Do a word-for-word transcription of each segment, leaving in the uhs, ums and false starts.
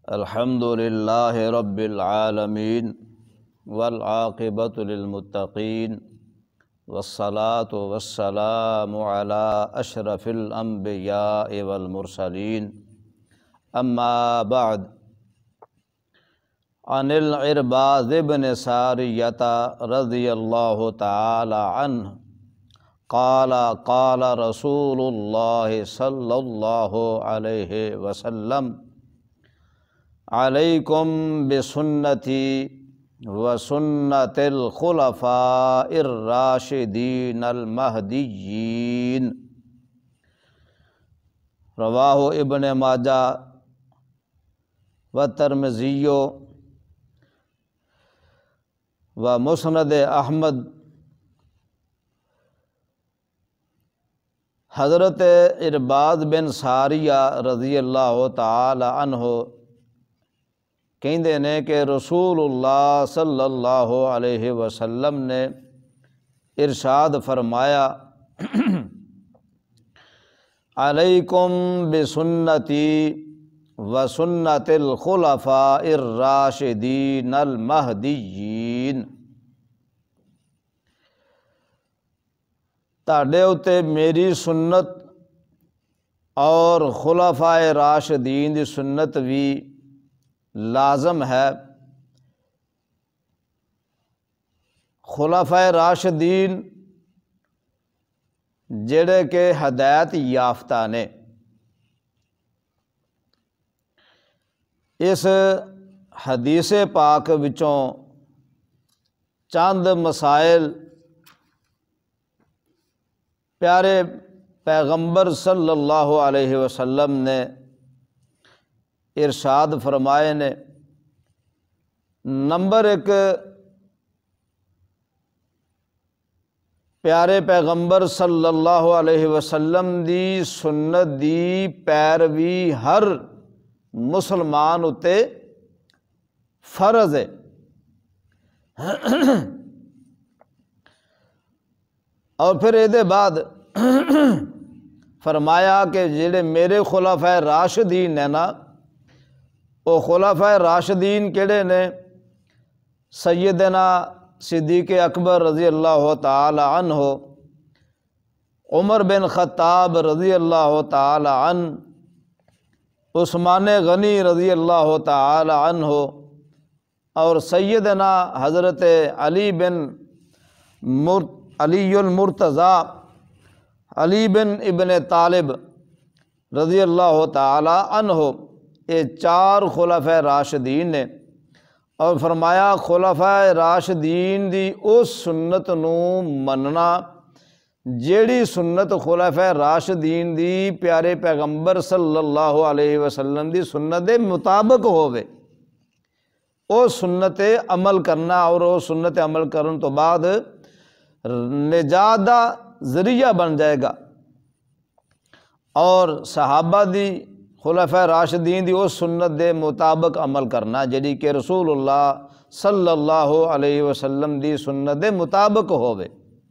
الحمد للہ رب العالمین والعاقبۃ للمتقین والصلاة والسلام علی اشرف الانبیاء والمرسلین اما بعد عن العرباض بن ساریۃ رضی اللہ تعالی عنہ قال قال رسول اللہ صلی اللہ علیہ وسلم علیکم بسنتی وسنت الخلفاء الراشدین المہدیین۔ رواہ ابن ماجہ و ترمذی و مسند احمد۔ حضرت عرباض بن ساریہ رضی اللہ تعالی عنہ کہندے نے کہ رسول اللہ صلی اللہ علیہ وسلم نے ارشاد فرمایا، علیکم بسنتی وسنت الخلفاء الراشدین المہدیین۔ تہاڈے اُتے میری سنت اور خلفائے راشدین دی سنت بھی لازم ہے۔ خلفائے راشدین جڑے کہ ہدایت یافتہ نے، اس حدیث پاک وچوں چند مسائل پیارے پیغمبر صلی اللہ علیہ وسلم نے ارشاد فرمائے نے۔ نمبر ایک، پیارے پیغمبر صلی اللہ علیہ وسلم دی سنت دی پیروی ہر مسلمان اتے فرض ہے۔ اور پھر اے بعد فرمایا کہ جڑے میرے خلفائے راشدین ہیں نا، وہ خلفائے راشدین کیڑے نے؟ سیدنا صدیق اکبر رضی اللہ تعالی عنہ، عمر بن خطاب رضی اللہ تعالی عنہ، عثمان غنی رضی اللہ تعالی عنہ، اور سیدنا حضرت علی بن مر علی المرتضیٰ علی بن ابن طالب رضی اللہ تعالی عنہ، یہ چار خلفائے راشدین نے۔ اور فرمایا خلفائے راشدین دی اس سنت نو مننا جیڑی سنت خلفائے راشدین دی پیارے پیغمبر صلی اللہ علیہ وسلم دی سنت دے مطابق ہووے، او سنت عمل کرنا، اور او سنت عمل کرن تو بعد نجات دا ذریعہ بن جائے گا۔ اور صحابہ دی خلفائے راشدین دی اس سنت دے مطابق عمل کرنا جڑی کہ رسول اللہ صلی اللہ علیہ وسلم دی سنت دے مطابق ہووے۔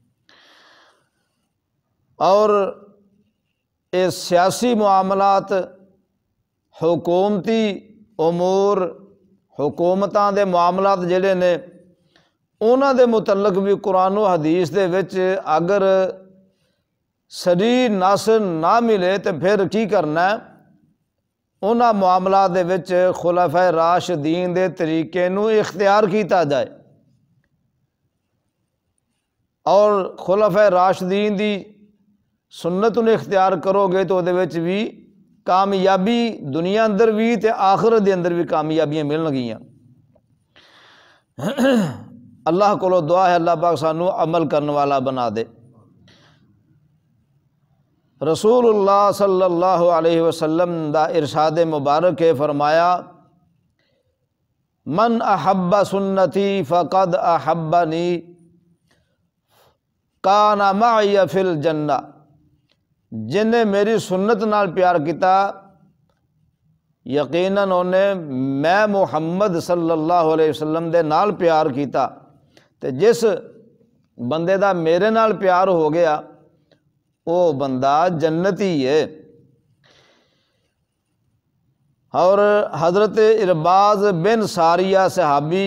اور اے سیاسی معاملات، حکومتی امور، حکومتاں دے معاملات جڑے نے، انہاں دے متعلق بھی قرآن و حدیث دے وچ اگر صریح نص نہ ملے تو پھر کی کرنا ہے؟ انہاں معاملات دے وچ خلفائے راشدین دے طریقے نو اختیار کیتا جائے، اور خلفائے راشدین دی سنت نو اختیار کرو گے تو دے وچ بھی کامیابی دنیا اندر بھی تے آخرت دے اندر بھی کامیابیاں ملن گیاں۔ اللہ کولو دعا ہے اللہ پاک سانو عمل کرنے والا بنا دے۔ رسول اللہ صلی اللہ علیہ وسلم دا ارشاد مبارک ہے، فرمایا، من احب سنتی فقد احبنی کان معی فی الجنہ۔ جن نے میری سنت نال پیار کیتا، یقیناً انہیں میں محمد صلی اللہ علیہ وسلم دے نال پیار کیتا، تے جس بندے دا میرے نال پیار ہو گیا وہ بندہ جنتی ہے۔ اور حضرت ارباز بن ساریہ صحابی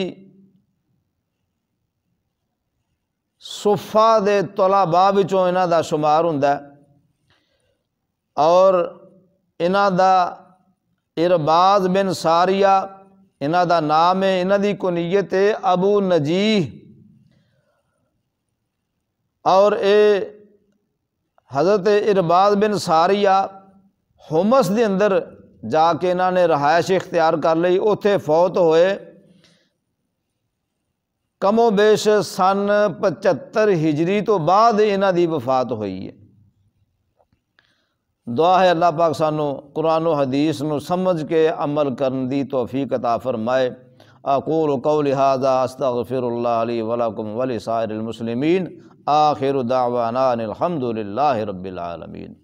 صفہ دے طلباء وچوں انہاں دا شمار ہوندا ہے، اور انہاں دا ارباز بن ساریہ انہاں دا نام ہے، انہاں دی کنیت ہے ابو نجیح، اور اے حضرت ارباز بن ساریہ حمص دے اندر جا کے انہاں نے رہائش اختیار کر لئی، اوتھے فوت ہوئے کم و بیش سن پچہتر ہجری تو بعد انہاں دی وفات ہوئی ہے۔ دعا ہے اللہ پاک سانو قرآن و حدیث نو سمجھ کے عمل کرن دی توفیق عطا فرمائے۔ اقول قولی ھذا استغفر اللہ لی ولکم ولسائر المسلمین، آخر دعوانا ان الحمد للہ رب العالمین۔